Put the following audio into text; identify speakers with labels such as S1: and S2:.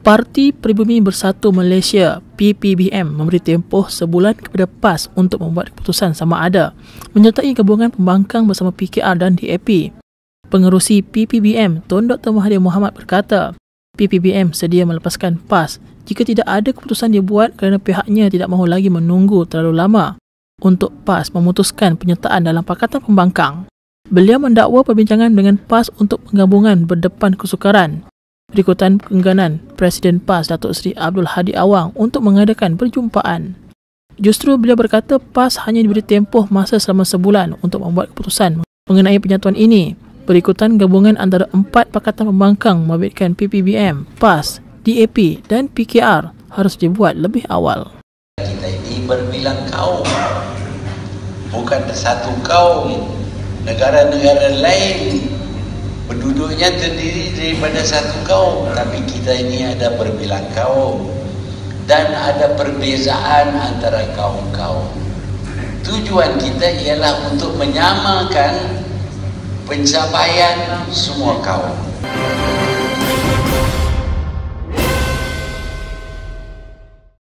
S1: Parti Pribumi Bersatu Malaysia PPBM memberi tempoh sebulan kepada PAS untuk membuat keputusan sama ada menyertai gabungan pembangkang bersama PKR dan DAP. Pengerusi PPBM Tun Dr. Mahathir Mohamad berkata, PPBM sedia melepaskan PAS jika tidak ada keputusan dibuat kerana pihaknya tidak mahu lagi menunggu terlalu lama untuk PAS memutuskan penyertaan dalam Pakatan Pembangkang. Beliau mendakwa perbincangan dengan PAS untuk penggabungan berdepan kesukaran berikutan keengganan Presiden PAS Datuk Seri Abdul Hadi Awang untuk mengadakan perjumpaan. Justru beliau berkata PAS hanya diberi tempoh masa selama sebulan untuk membuat keputusan mengenai penyatuan ini berikutan gabungan antara 4 Pakatan Pembangkang membabitkan PPBM, PAS, DAP dan PKR harus dibuat lebih awal.
S2: Kita ini berbilang kaum, bukan satu kaum. Negara-negara lain penduduknya terdiri daripada satu kaum, tapi kita ini ada berbilang kaum dan ada perbezaan antara kaum-kaum. Tujuan kita ialah untuk menyamakan pencapaian semua kaum.